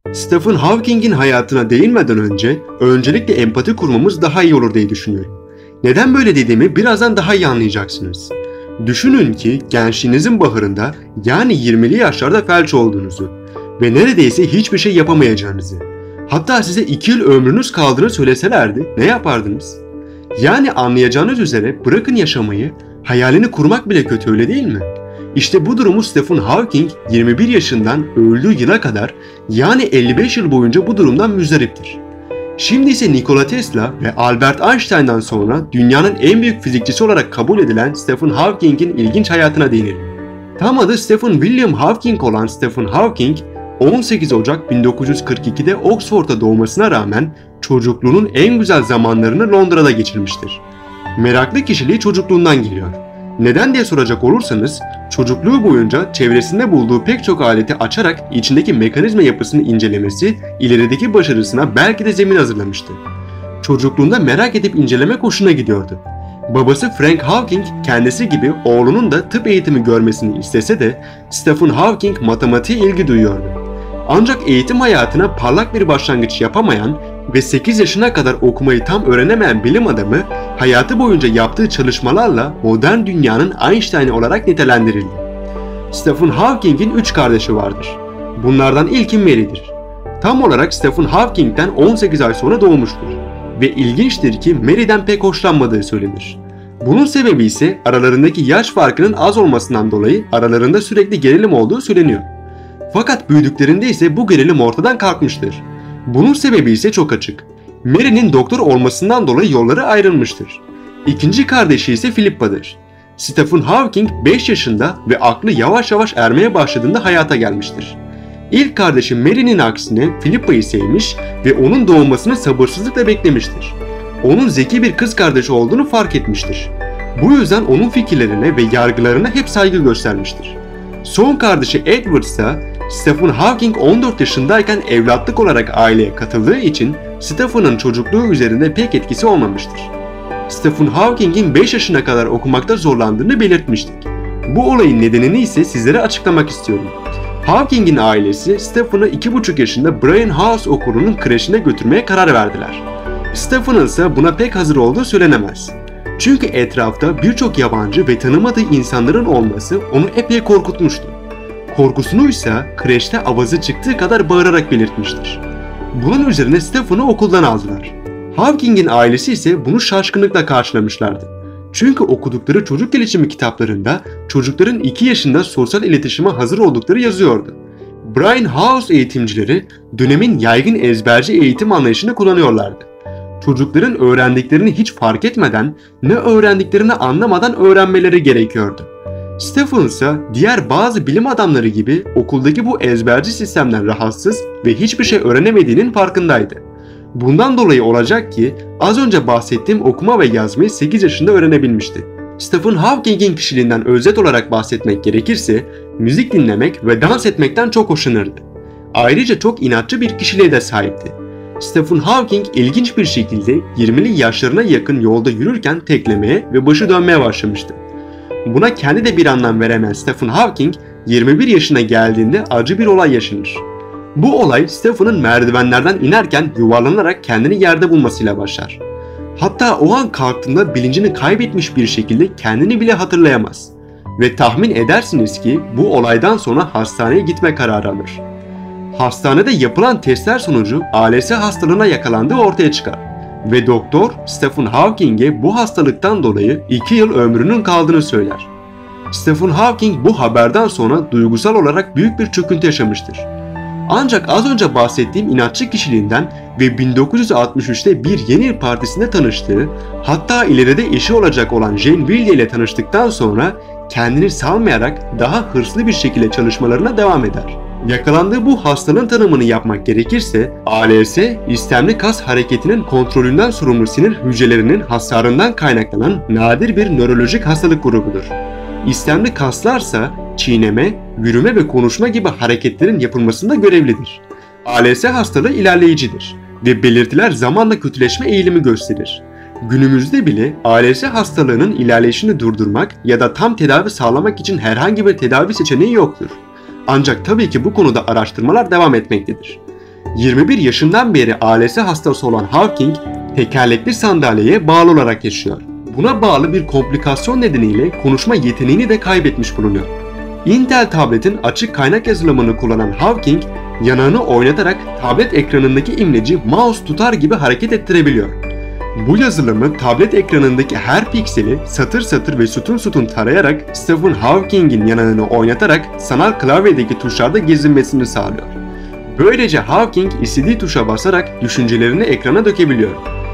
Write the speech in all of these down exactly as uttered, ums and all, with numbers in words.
Stephen Hawking'in hayatına değinmeden önce öncelikle empati kurmamız daha iyi olur diye düşünüyorum. Neden böyle dediğimi birazdan daha iyi anlayacaksınız. Düşünün ki gençliğinizin baharında, yani yirmili yaşlarda felç olduğunuzu ve neredeyse hiçbir şey yapamayacağınızı, hatta size iki yıl ömrünüz kaldığını söyleselerdi ne yapardınız? Yani anlayacağınız üzere bırakın yaşamayı, hayalini kurmak bile kötü, öyle değil mi? İşte bu durumu Stephen Hawking yirmi bir yaşından öldüğü yıla kadar, yani elli beş yıl boyunca bu durumdan müzdariptir. Şimdi ise Nikola Tesla ve Albert Einstein'dan sonra dünyanın en büyük fizikçisi olarak kabul edilen Stephen Hawking'in ilginç hayatına değinelim. Tam adı Stephen William Hawking olan Stephen Hawking, on sekiz Ocak bin dokuz yüz kırk iki'de Oxford'da doğmasına rağmen çocukluğunun en güzel zamanlarını Londra'da geçirmiştir. Meraklı kişiliği çocukluğundan geliyor. Neden diye soracak olursanız, çocukluğu boyunca çevresinde bulduğu pek çok aleti açarak içindeki mekanizma yapısını incelemesi ilerideki başarısına belki de zemin hazırlamıştı. Çocukluğunda merak edip incelemek hoşuna gidiyordu. Babası Frank Hawking kendisi gibi oğlunun da tıp eğitimi görmesini istese de Stephen Hawking matematiğe ilgi duyuyordu. Ancak eğitim hayatına parlak bir başlangıç yapamayan ve sekiz yaşına kadar okumayı tam öğrenemeyen bilim adamı hayatı boyunca yaptığı çalışmalarla modern dünyanın Einstein'ı olarak nitelendirildi. Stephen Hawking'in üç kardeşi vardır. Bunlardan ilki Mary'dir. Tam olarak Stephen Hawking'den on sekiz ay sonra doğmuştur. Ve ilginçtir ki Mary'den pek hoşlanmadığı söylenir. Bunun sebebi ise aralarındaki yaş farkının az olmasından dolayı aralarında sürekli gerilim olduğu söyleniyor. Fakat büyüdüklerinde ise bu gerilim ortadan kalkmıştır. Bunun sebebi ise çok açık. Mary'nin doktor olmasından dolayı yolları ayrılmıştır. İkinci kardeşi ise Philippa'dır. Stephen Hawking beş yaşında ve aklı yavaş yavaş ermeye başladığında hayata gelmiştir. İlk kardeşi Mary'nin aksine Philippa'yı sevmiş ve onun doğmasını sabırsızlıkla beklemiştir. Onun zeki bir kız kardeşi olduğunu fark etmiştir. Bu yüzden onun fikirlerine ve yargılarına hep saygı göstermiştir. Son kardeşi Edward ise Stephen Hawking on dört yaşındayken evlatlık olarak aileye katıldığı için Stephen'ın çocukluğu üzerinde pek etkisi olmamıştır. Stephen Hawking'in beş yaşına kadar okumakta zorlandığını belirtmiştik. Bu olayın nedenini ise sizlere açıklamak istiyorum. Hawking'in ailesi Stephen'ı iki buçuk yaşında Brian House okulunun kreşine götürmeye karar verdiler. Stephen'ın ise buna pek hazır olduğu söylenemez. Çünkü etrafta birçok yabancı ve tanımadığı insanların olması onu epey korkutmuştu. Korkusunu ise kreşte avazı çıktığı kadar bağırarak belirtmiştir. Bunun üzerine Stephen'ı okuldan aldılar. Hawking'in ailesi ise bunu şaşkınlıkla karşılamışlardı. Çünkü okudukları çocuk gelişimi kitaplarında çocukların iki yaşında sosyal iletişime hazır oldukları yazıyordu. Brian House eğitimcileri dönemin yaygın ezberci eğitim anlayışını kullanıyorlardı. Çocukların öğrendiklerini hiç fark etmeden, ne öğrendiklerini anlamadan öğrenmeleri gerekiyordu. Stephen ise diğer bazı bilim adamları gibi okuldaki bu ezberci sistemden rahatsız ve hiçbir şey öğrenemediğinin farkındaydı. Bundan dolayı olacak ki az önce bahsettiğim okuma ve yazmayı sekiz yaşında öğrenebilmişti. Stephen Hawking'in kişiliğinden özet olarak bahsetmek gerekirse müzik dinlemek ve dans etmekten çok hoşlanırdı. Ayrıca çok inatçı bir kişiliğe de sahipti. Stephen Hawking ilginç bir şekilde yirmili yaşlarına yakın yolda yürürken teklemeye ve başı dönmeye başlamıştı. Buna kendi de bir anlam veremeyen Stephen Hawking yirmi bir yaşına geldiğinde acı bir olay yaşanır. Bu olay Stephen'ın merdivenlerden inerken yuvarlanarak kendini yerde bulmasıyla başlar. Hatta o an kalktığında bilincini kaybetmiş bir şekilde kendini bile hatırlayamaz. Ve tahmin edersiniz ki bu olaydan sonra hastaneye gitme kararı alır. Hastanede yapılan testler sonucu A L S hastalığına yakalandığı ortaya çıkar. Ve doktor Stephen Hawking'e bu hastalıktan dolayı iki yıl ömrünün kaldığını söyler. Stephen Hawking bu haberden sonra duygusal olarak büyük bir çöküntü yaşamıştır. Ancak az önce bahsettiğim inatçı kişiliğinden ve bin dokuz yüz altmış üç'te bir Yeni Yıl Partisi'nde tanıştığı, hatta ileride eşi olacak olan Jane Wilde ile tanıştıktan sonra kendini salmayarak daha hırslı bir şekilde çalışmalarına devam eder. Yakalandığı bu hastalığın tanımını yapmak gerekirse, A L S, istemli kas hareketinin kontrolünden sorumlu sinir hücrelerinin hasarından kaynaklanan nadir bir nörolojik hastalık grubudur. İstemli kaslarsa çiğneme, yürüme ve konuşma gibi hareketlerin yapılmasında görevlidir. A L S hastalığı ilerleyicidir ve belirtiler zamanla kötüleşme eğilimi gösterir. Günümüzde bile A L S hastalığının ilerleyişini durdurmak ya da tam tedavi sağlamak için herhangi bir tedavi seçeneği yoktur. Ancak tabii ki bu konuda araştırmalar devam etmektedir. yirmi bir yaşından beri A L S hastası olan Hawking, tekerlekli sandalyeye bağlı olarak yaşıyor. Buna bağlı bir komplikasyon nedeniyle konuşma yeteneğini de kaybetmiş bulunuyor. Intel tabletin açık kaynak yazılımını kullanan Hawking, yanağını oynatarak tablet ekranındaki imleci mouse tutar gibi hareket ettirebiliyor. Bu yazılımı tablet ekranındaki her pikseli satır satır ve sütun sütun tarayarak Stephen Hawking'in yanağını oynatarak sanal klavyedeki tuşlarda gezinmesini sağlıyor. Böylece Hawking istediği tuşa basarak düşüncelerini ekrana dökebiliyor.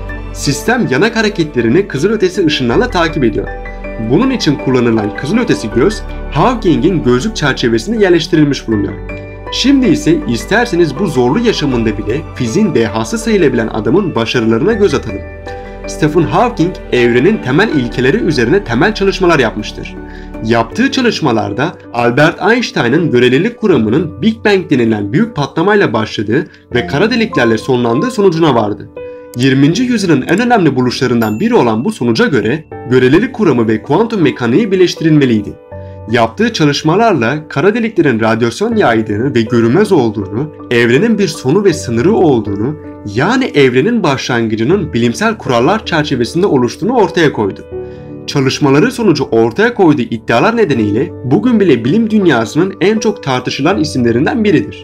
Sistem yanak hareketlerini kızılötesi ışınlarla takip ediyor. Bunun için kullanılan kızılötesi göz, Hawking'in gözlük çerçevesine yerleştirilmiş bulunuyor. Şimdi ise isterseniz bu zorlu yaşamında bile fiziğin dehası sayılabilen adamın başarılarına göz atalım. Stephen Hawking, evrenin temel ilkeleri üzerine temel çalışmalar yapmıştır. Yaptığı çalışmalarda Albert Einstein'ın görelilik kuramının Big Bang denilen büyük patlamayla başladığı ve kara deliklerle sonlandığı sonucuna vardı. yirminci yüzyılın en önemli buluşlarından biri olan bu sonuca göre görelilik kuramı ve kuantum mekaniği birleştirilmeliydi. Yaptığı çalışmalarla kara deliklerin radyasyon yaydığını ve görünmez olduğunu, evrenin bir sonu ve sınırı olduğunu, yani evrenin başlangıcının bilimsel kurallar çerçevesinde oluştuğunu ortaya koydu. Çalışmaları sonucu ortaya koyduğu iddialar nedeniyle bugün bile bilim dünyasının en çok tartışılan isimlerinden biridir.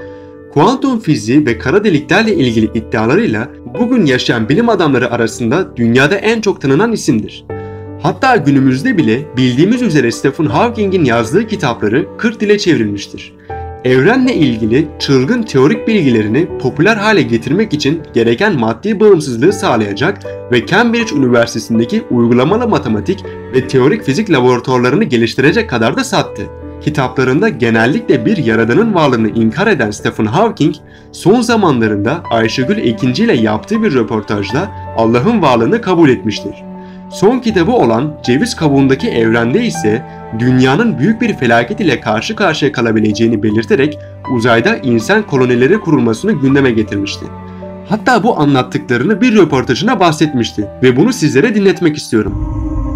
Kuantum fiziği ve kara deliklerle ilgili iddialarıyla bugün yaşayan bilim adamları arasında dünyada en çok tanınan isimdir. Hatta günümüzde bile bildiğimiz üzere Stephen Hawking'in yazdığı kitapları kırk dile çevrilmiştir. Evrenle ilgili çılgın teorik bilgilerini popüler hale getirmek için gereken maddi bağımsızlığı sağlayacak ve Cambridge Üniversitesi'ndeki uygulamalı matematik ve teorik fizik laboratuvarlarını geliştirecek kadar da sattı. Kitaplarında genellikle bir yaradanın varlığını inkar eden Stephen Hawking, son zamanlarında Ayşegül Ekinci ile yaptığı bir röportajda Allah'ın varlığını kabul etmiştir. Son kitabı olan Ceviz Kabuğundaki Evrende ise dünyanın büyük bir felaket ile karşı karşıya kalabileceğini belirterek uzayda insan kolonileri kurulmasını gündeme getirmişti. Hatta bu anlattıklarını bir röportajına bahsetmişti ve bunu sizlere dinletmek istiyorum.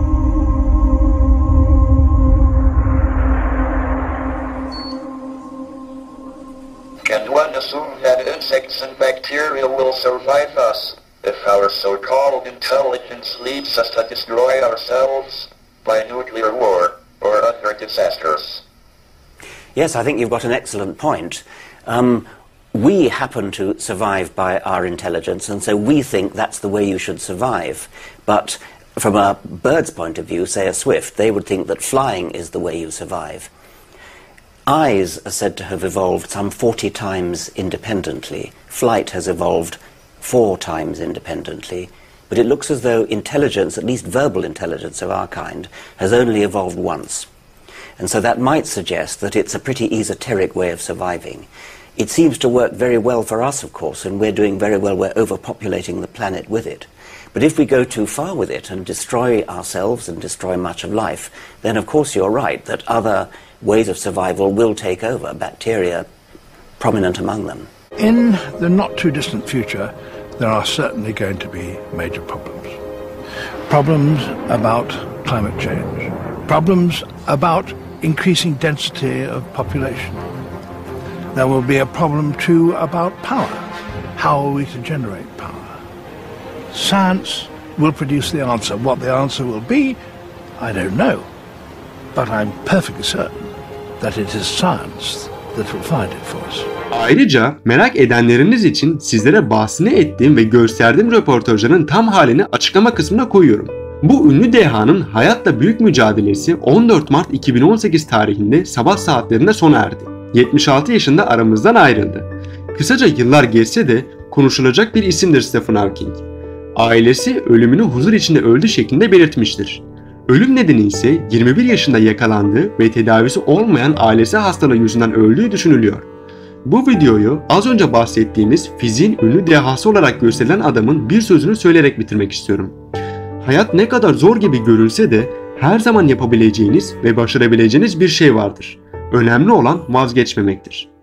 Can one assume that insects and bacteria will survive us if our so-called intelligence leads us to destroy ourselves by nuclear war or other disasters? Yes, I think you've got an excellent point. Um, we happen to survive by our intelligence, and so we think that's the way you should survive. But from a bird's point of view, say a swift, they would think that flying is the way you survive. Eyes are said to have evolved some forty times independently. Flight has evolved four times independently. But it looks as though intelligence, at least verbal intelligence of our kind, has only evolved once. And so that might suggest that it's a pretty esoteric way of surviving. It seems to work very well for us, of course, and we're doing very well. We're overpopulating the planet with it. But if we go too far with it and destroy ourselves and destroy much of life, then of course you're right that other ways of survival will take over, bacteria prominent among them. In the not too distant future, there are certainly going to be major problems. Problems about climate change. Problems about increasing density of population. There will be a problem too about power. How are we to generate power? Science will produce the answer. What the answer will be, I don't know. But I'm perfectly certain that it is science that will find it for us. Ayrıca merak edenleriniz için sizlere bahsini ettiğim ve gösterdiğim röportajların tam halini açıklama kısmına koyuyorum. Bu ünlü dehanın hayatla büyük mücadelesi on dört Mart iki bin on sekiz tarihinde sabah saatlerinde sona erdi. yetmiş altı yaşında aramızdan ayrıldı. Kısaca yıllar geçse de konuşulacak bir isimdir Stephen Hawking. Ailesi ölümünü huzur içinde öldü şeklinde belirtmiştir. Ölüm nedeni ise yirmi bir yaşında yakalandığı ve tedavisi olmayan ailesi hastalığı yüzünden öldüğü düşünülüyor. Bu videoyu az önce bahsettiğimiz fiziğin ünlü dehası olarak gösterilen adamın bir sözünü söyleyerek bitirmek istiyorum. Hayat ne kadar zor gibi görünse de her zaman yapabileceğiniz ve başarabileceğiniz bir şey vardır. Önemli olan vazgeçmemektir.